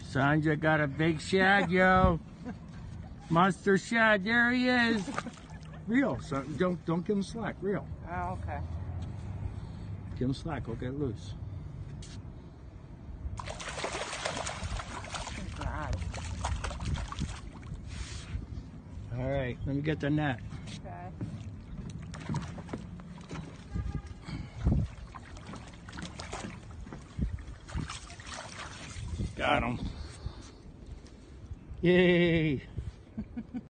Sandra got a big shad, yo. Monster shad, there he is. Reel, so don't give him slack, reel. Oh, okay. Give him slack, he'll get loose. God. All right, let me get the net. Okay. Got him. Yay.